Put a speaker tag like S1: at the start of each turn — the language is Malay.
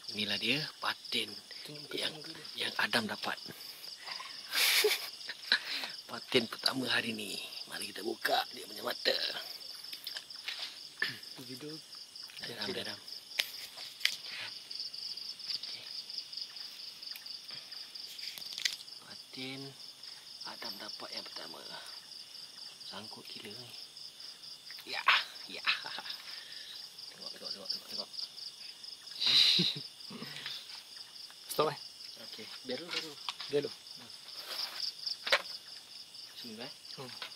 S1: Inilah dia patin yang Adam dapat. Patin pertama hari ni. Mari kita buka dia punya mata.
S2: Video.
S1: Adam. Patin Adam dapat yang pertama. Sangkut gila ni. Ya. Tengok.
S2: Stop
S1: Okey, biar dulu.
S2: Dia dulu.
S1: Bismillah.